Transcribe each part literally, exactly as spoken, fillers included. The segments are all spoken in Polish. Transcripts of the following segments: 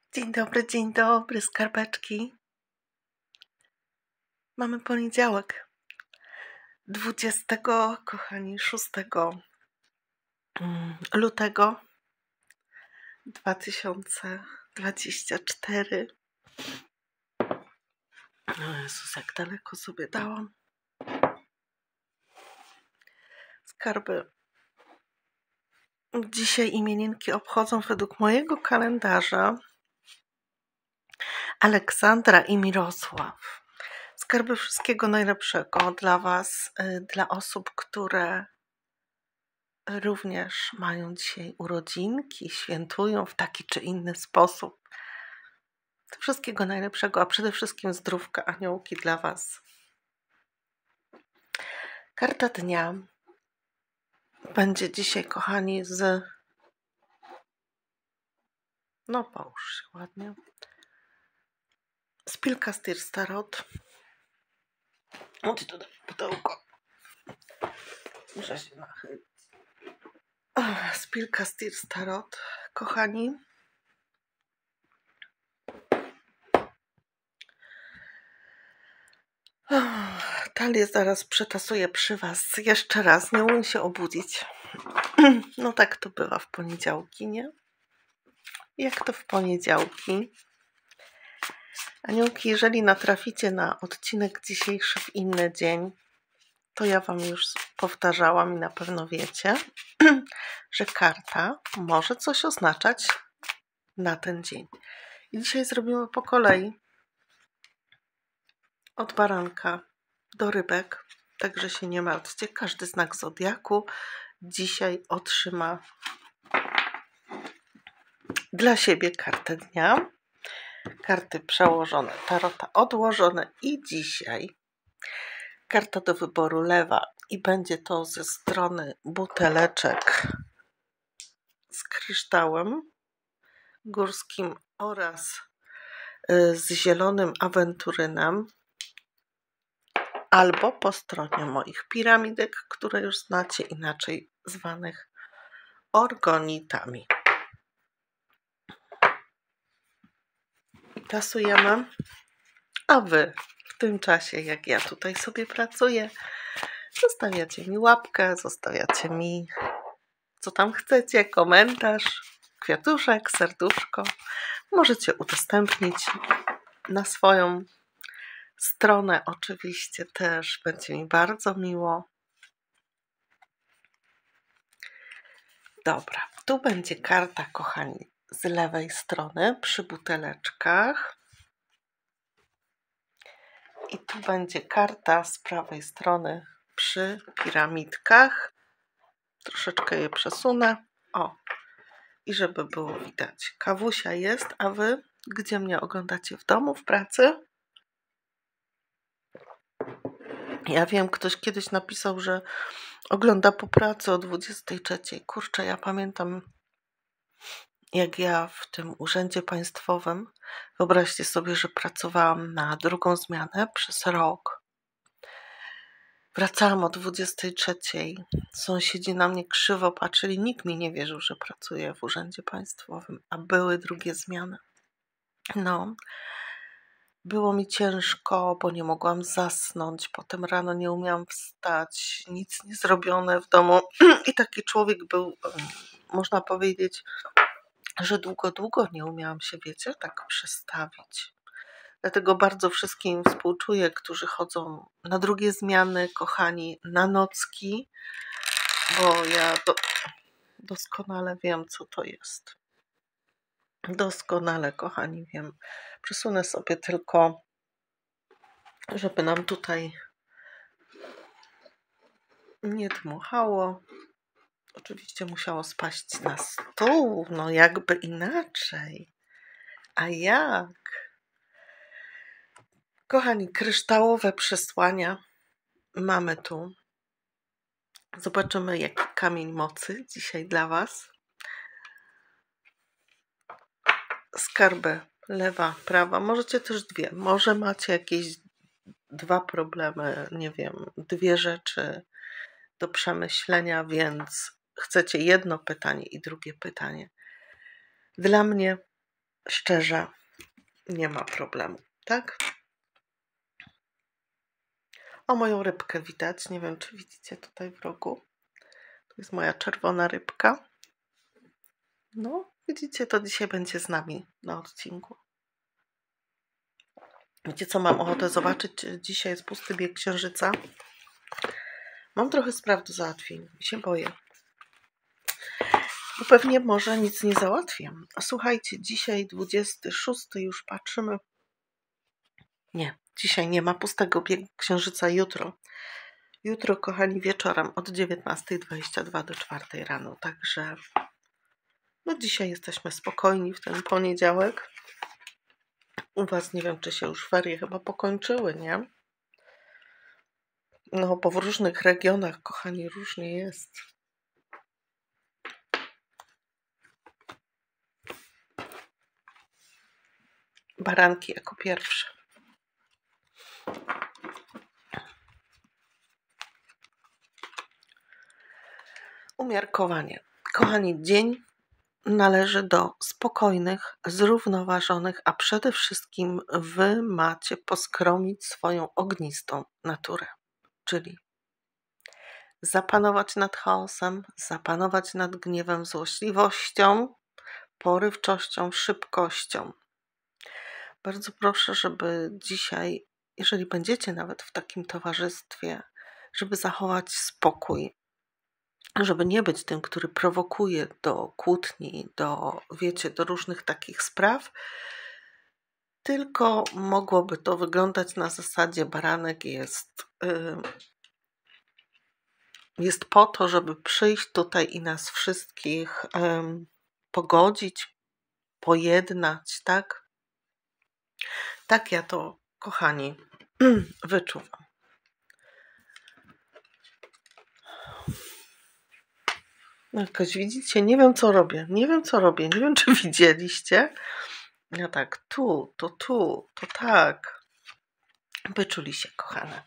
Dzień dobry, dzień dobry, skarbeczki. Mamy poniedziałek, dwudziestego, kochani, szóstego lutego dwa tysiące dwudziestego czwartego. O Jezus, jak daleko sobie dałam. Skarby. Dzisiaj imieninki obchodzą według mojego kalendarza Aleksandra i Mirosław. Skarby, wszystkiego najlepszego dla Was, dla osób, które również mają dzisiaj urodzinki, świętują w taki czy inny sposób. Wszystkiego najlepszego, a przede wszystkim zdrówka, aniołki dla Was. Karta dnia będzie dzisiaj, kochani, z... No połóż się ładnie. Z Pilka Stirs Tarot. Chodź tutaj, pudełko. Muszę się nachylić. Z Pilka Stirs Tarot, kochani. Talię zaraz przetasuję przy Was jeszcze raz. Nie umiem się obudzić. No tak to bywa w poniedziałki, nie? Jak to w poniedziałki? Aniołki, jeżeli natraficie na odcinek dzisiejszy w inny dzień, to ja Wam już powtarzałam i na pewno wiecie, że karta może coś oznaczać na ten dzień. I dzisiaj zrobimy po kolei. Od baranka do rybek, także się nie martwcie. Każdy znak zodiaku dzisiaj otrzyma dla siebie kartę dnia. Karty przełożone, tarota odłożone i dzisiaj karta do wyboru lewa i będzie to ze strony buteleczek z kryształem górskim oraz z zielonym awenturynem, albo po stronie moich piramidek, które już znacie, inaczej zwanych orgonitami. Tasujemy, a Wy w tym czasie, jak ja tutaj sobie pracuję, zostawiacie mi łapkę, zostawiacie mi co tam chcecie, komentarz, kwiatuszek, serduszko. Możecie udostępnić na swoją stronę, oczywiście też będzie mi bardzo miło. Dobra, tu będzie karta, kochani, z lewej strony przy buteleczkach. I tu będzie karta z prawej strony przy piramidkach. Troszeczkę je przesunę. O, i żeby było widać. Kawusia jest, a Wy gdzie mnie oglądacie? W domu, w pracy? Ja wiem, ktoś kiedyś napisał, że ogląda po pracy o dwudziestej trzeciej. Kurczę, ja pamiętam, jak ja w tym urzędzie państwowym, wyobraźcie sobie, że pracowałam na drugą zmianę przez rok. Wracałam o dwudziestej trzeciej. Sąsiedzi na mnie krzywo patrzyli. Nikt mi nie wierzył, że pracuję w urzędzie państwowym, a były drugie zmiany. No, było mi ciężko, bo nie mogłam zasnąć. Potem rano nie umiałam wstać. Nic nie zrobione w domu. I taki człowiek był, można powiedzieć, że długo, długo nie umiałam się, wiecie, tak przestawić. Dlatego bardzo wszystkim współczuję, którzy chodzą na drugie zmiany, kochani, na nocki, bo ja do, doskonale wiem, co to jest. Doskonale, kochani, wiem. Przesunę sobie tylko, żeby nam tutaj nie dmuchało. Oczywiście musiało spaść na stół, no jakby inaczej. A jak? Kochani, kryształowe przesłania mamy tu. Zobaczymy, jaki kamień mocy dzisiaj dla Was. Skarby lewa, prawa. Możecie też dwie. Może macie jakieś dwa problemy, nie wiem, dwie rzeczy do przemyślenia, więc chcecie jedno pytanie i drugie pytanie. Dla mnie szczerze, nie ma problemu, tak? O, moją rybkę widać. Nie wiem, czy widzicie tutaj w rogu. To jest moja czerwona rybka. No, widzicie, to dzisiaj będzie z nami na odcinku. Wiecie, co mam ochotę zobaczyć? Dzisiaj jest pusty bieg księżyca. Mam trochę spraw do załatwień i się boję. Bo pewnie może nic nie załatwię. A słuchajcie, dzisiaj dwudziesty szósty, już patrzymy. Nie, dzisiaj nie ma pustego biegu księżyca, jutro. Jutro, kochani, wieczorem od dziewiętnastej dwadzieścia dwa do czwartej rano. Także no dzisiaj jesteśmy spokojni w ten poniedziałek. U was nie wiem, czy się już ferie chyba pokończyły, nie? No, bo w różnych regionach, kochani, różnie jest. Baranki jako pierwsze. Umiarkowanie. Kochani, dzień należy do spokojnych, zrównoważonych, a przede wszystkim wy macie poskromić swoją ognistą naturę, czyli zapanować nad chaosem, zapanować nad gniewem, złośliwością, porywczością, szybkością. Bardzo proszę, żeby dzisiaj, jeżeli będziecie nawet w takim towarzystwie, żeby zachować spokój, żeby nie być tym, który prowokuje do kłótni, do, wiecie, do różnych takich spraw, tylko mogłoby to wyglądać na zasadzie baranek jest, yy, jest po to, żeby przyjść tutaj i nas wszystkich yy, pogodzić, pojednać, tak? Tak ja to, kochani, wyczuwam. No jakoś widzicie, nie wiem co robię, nie wiem co robię, nie wiem czy widzieliście. No tak, tu, to tu, to tak. Wyczuli się, kochane.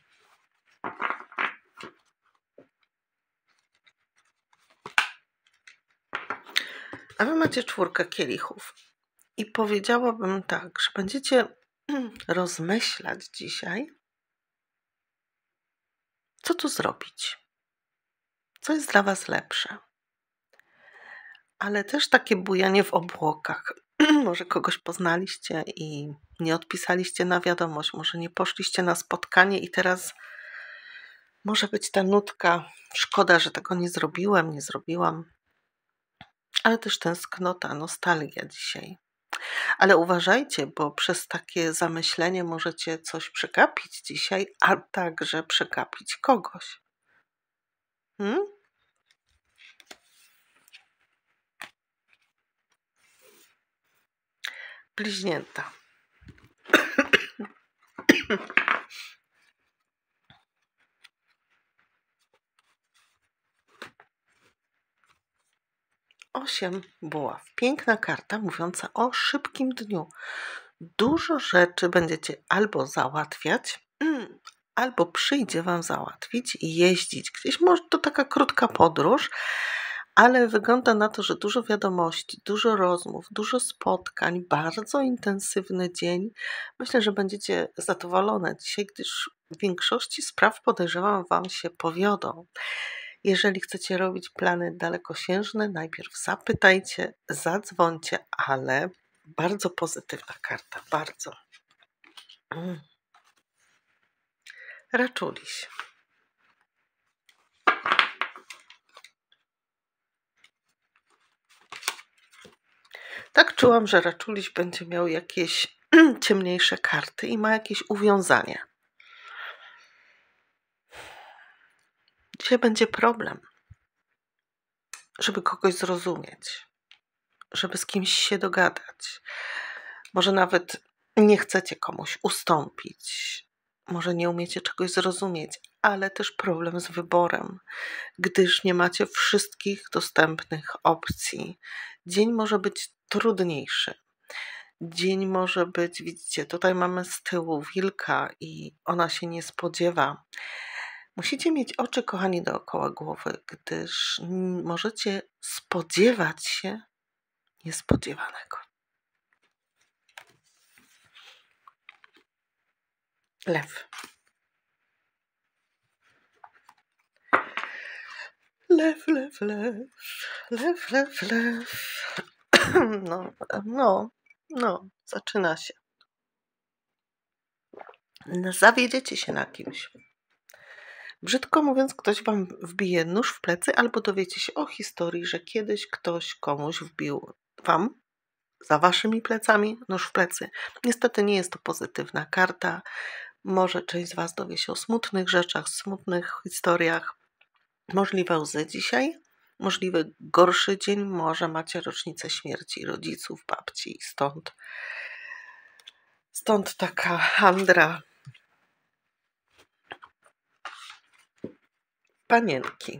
A wy macie czwórkę kielichów. I powiedziałabym tak, że będziecie rozmyślać dzisiaj, co tu zrobić, co jest dla was lepsze. Ale też takie bujanie w obłokach. Może kogoś poznaliście i nie odpisaliście na wiadomość, może nie poszliście na spotkanie i teraz może być ta nutka, szkoda, że tego nie zrobiłem, nie zrobiłam, ale też tęsknota, nostalgia dzisiaj. Ale uważajcie, bo przez takie zamyślenie możecie coś przegapić dzisiaj, a także przegapić kogoś. Hmm? Bliźnięta. Osiem buław. Piękna karta mówiąca o szybkim dniu. Dużo rzeczy będziecie albo załatwiać, albo przyjdzie wam załatwić i jeździć gdzieś. Może to taka krótka podróż, ale wygląda na to, że dużo wiadomości, dużo rozmów, dużo spotkań, bardzo intensywny dzień. Myślę, że będziecie zadowolone dzisiaj, gdyż w większości spraw, podejrzewam, wam się powiodą. Jeżeli chcecie robić plany dalekosiężne, najpierw zapytajcie, zadzwońcie, ale bardzo pozytywna karta, bardzo. Mm. Raczuliś. Tak czułam, że Raczuliś będzie miał jakieś ciemniejsze karty i ma jakieś uwiązanie. Dzisiaj będzie problem, żeby kogoś zrozumieć, żeby z kimś się dogadać. Może nawet nie chcecie komuś ustąpić, może nie umiecie czegoś zrozumieć, ale też problem z wyborem, gdyż nie macie wszystkich dostępnych opcji. Dzień może być trudniejszy. Dzień może być, widzicie, tutaj mamy z tyłu wilka i ona się nie spodziewa. Musicie mieć oczy, kochani, dookoła głowy, gdyż możecie spodziewać się niespodziewanego. Lew. Lew, lew, lew. Lew, lew, lew. No, no, no, zaczyna się. Zawiedziecie się na kimś. Brzydko mówiąc, ktoś wam wbije nóż w plecy, albo dowiecie się o historii, że kiedyś ktoś komuś wbił wam za waszymi plecami nóż w plecy. Niestety nie jest to pozytywna karta. Może część z was dowie się o smutnych rzeczach, smutnych historiach. Możliwe łzy dzisiaj, możliwy gorszy dzień, może macie rocznicę śmierci rodziców, babci, stąd, stąd taka handra. Panienki.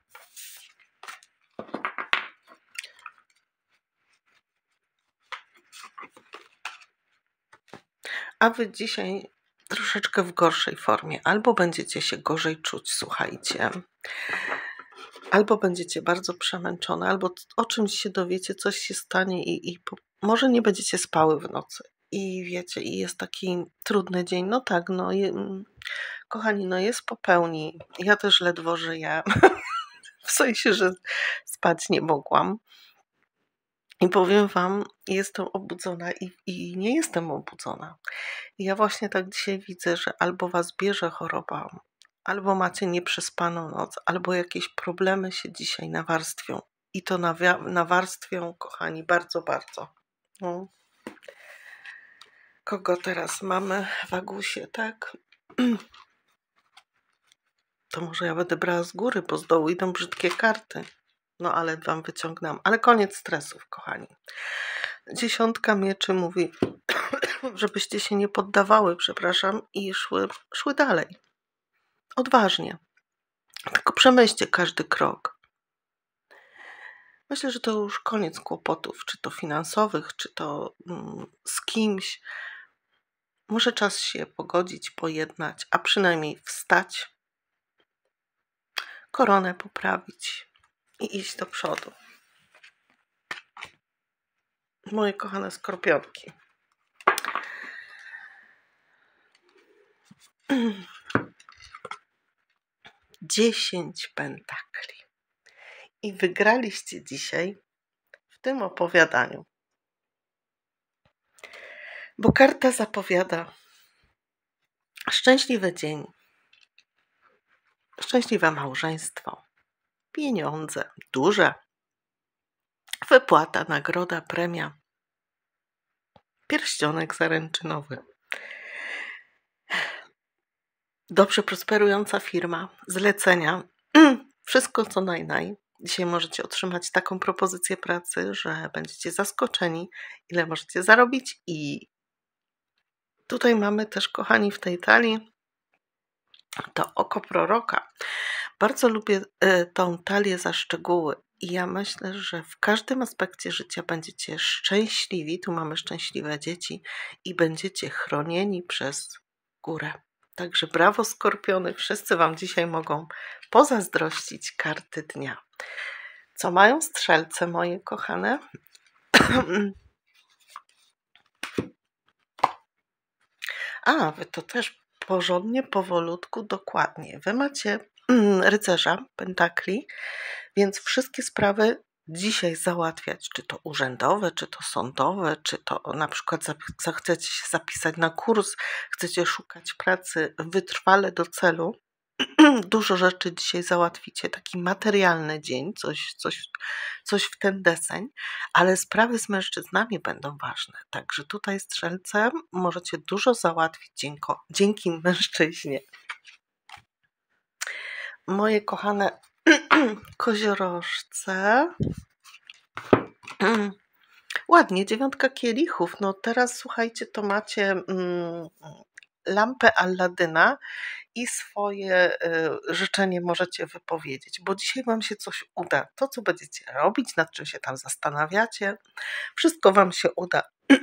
A wy dzisiaj troszeczkę w gorszej formie. Albo będziecie się gorzej czuć, słuchajcie. Albo będziecie bardzo przemęczone, albo o czymś się dowiecie, coś się stanie i, i po, może nie będziecie spały w nocy. I wiecie, i jest taki trudny dzień. No tak, no je, kochani, no jest po pełni. Ja też ledwo żyję. W sensie, że spać nie mogłam. I powiem wam, jestem obudzona i, i nie jestem obudzona. I ja właśnie tak dzisiaj widzę, że albo was bierze choroba, albo macie nieprzespaną noc, albo jakieś problemy się dzisiaj nawarstwią. I to nawarstwią, kochani, bardzo, bardzo. No. Kogo teraz mamy w Agusie, tak? To może ja będę brała z góry, bo z dołu idą brzydkie karty. No ale wam wyciągnęłam. Ale koniec stresów, kochani. Dziesiątka mieczy mówi, żebyście się nie poddawały, przepraszam, i szły, szły dalej. Odważnie. Tylko przemyślcie każdy krok. Myślę, że to już koniec kłopotów, czy to finansowych, czy to mm, z kimś. Może czas się pogodzić, pojednać, a przynajmniej wstać, koronę poprawić i iść do przodu. Moje kochane skorpionki. Dziesięć pentakli. I wygraliście dzisiaj w tym opowiadaniu. Bo karta zapowiada szczęśliwy dzień, szczęśliwe małżeństwo, pieniądze duże, wypłata, nagroda, premia, pierścionek zaręczynowy, dobrze prosperująca firma, zlecenia, wszystko co najnaj. Dzisiaj możecie otrzymać taką propozycję pracy, że będziecie zaskoczeni, ile możecie zarobić. I tutaj mamy też, kochani, w tej talii to oko proroka. Bardzo lubię tą talię za szczegóły i ja myślę, że w każdym aspekcie życia będziecie szczęśliwi. Tu mamy szczęśliwe dzieci i będziecie chronieni przez górę. Także brawo, skorpiony, wszyscy wam dzisiaj mogą pozazdrościć karty dnia. Co mają strzelce, moje kochane? A, wy to też porządnie, powolutku, dokładnie. Wy macie mm, rycerza pentakli, więc wszystkie sprawy dzisiaj załatwiać, czy to urzędowe, czy to sądowe, czy to na przykład chcecie się zapisać na kurs, chcecie szukać pracy wytrwale do celu. Dużo rzeczy dzisiaj załatwicie, taki materialny dzień, coś, coś, coś w ten deseń, ale sprawy z mężczyznami będą ważne. Także tutaj strzelce możecie dużo załatwić dzięki, dzięki mężczyźnie. Moje kochane koziorożce. Ładnie, dziewiątka kielichów. No teraz słuchajcie, to macie mm, lampę Alladyna i swoje y, życzenie możecie wypowiedzieć, bo dzisiaj wam się coś uda. To, co będziecie robić, nad czym się tam zastanawiacie, wszystko wam się uda.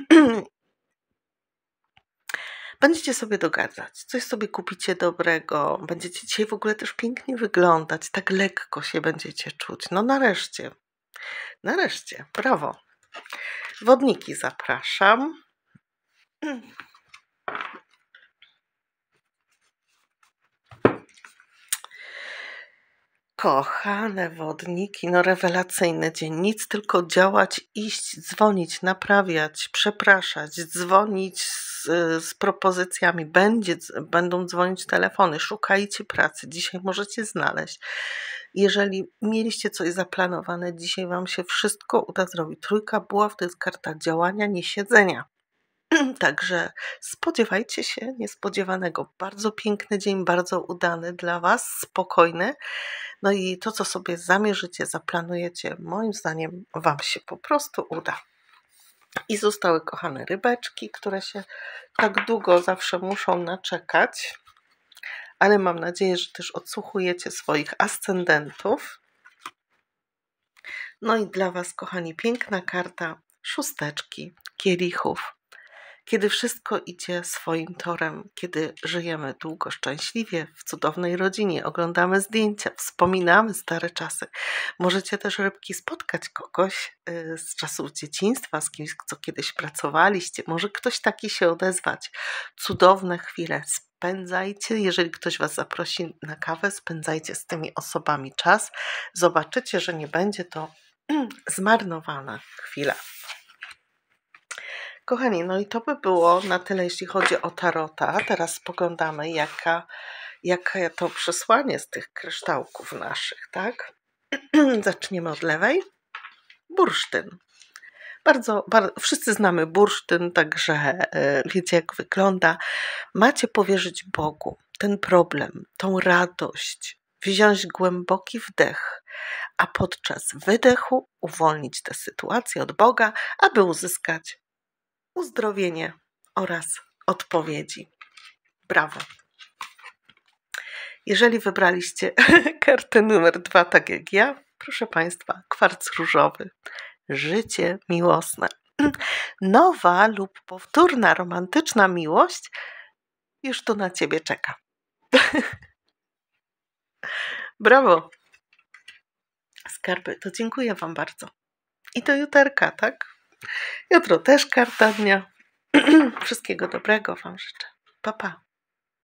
Będziecie sobie dogadzać, coś sobie kupicie dobrego, będziecie dzisiaj w ogóle też pięknie wyglądać, tak lekko się będziecie czuć. No nareszcie, nareszcie, brawo. Wodniki zapraszam. Kochane wodniki, no rewelacyjny dzień. Nic, tylko działać, iść, dzwonić, naprawiać, przepraszać, dzwonić z, z propozycjami. Będzie, będą dzwonić telefony, szukajcie pracy. Dzisiaj możecie znaleźć. Jeżeli mieliście coś zaplanowane, dzisiaj Wam się wszystko uda zrobić. Trójka buław to jest karta działania, nie siedzenia. Także spodziewajcie się niespodziewanego. Bardzo piękny dzień, bardzo udany dla Was, spokojny. No i to, co sobie zamierzycie, zaplanujecie, moim zdaniem Wam się po prostu uda. I zostały kochane rybeczki, które się tak długo zawsze muszą naczekać, ale mam nadzieję, że też odsłuchujecie swoich ascendentów. No i dla Was, kochani, piękna karta szósteczki kielichów. Kiedy wszystko idzie swoim torem, kiedy żyjemy długo, szczęśliwie, w cudownej rodzinie, oglądamy zdjęcia, wspominamy stare czasy. Możecie też, rybki, spotkać kogoś z czasów dzieciństwa, z kimś, co kiedyś pracowaliście. Może ktoś taki się odezwać. Cudowne chwile spędzajcie. Jeżeli ktoś Was zaprosi na kawę, spędzajcie z tymi osobami czas. Zobaczycie, że nie będzie to zmarnowana chwila. Kochani, no i to by było na tyle, jeśli chodzi o tarota. Teraz spoglądamy, jaka, jakie to przesłanie z tych kryształków naszych, tak? Zaczniemy od lewej. Bursztyn. Bardzo, bardzo, wszyscy znamy bursztyn, także e, wiecie, jak wygląda. Macie powierzyć Bogu ten problem, tą radość, wziąć głęboki wdech, a podczas wydechu uwolnić tę sytuację od Boga, aby uzyskać uzdrowienie oraz odpowiedzi. Brawo! Jeżeli wybraliście kartę numer dwa, tak jak ja, proszę Państwa, kwarc różowy. Życie miłosne. Nowa lub powtórna romantyczna miłość już tu na Ciebie czeka. Brawo! Skarby, to dziękuję Wam bardzo. I do juterka, tak? Jutro też karta dnia. Wszystkiego dobrego Wam życzę. Pa, pa.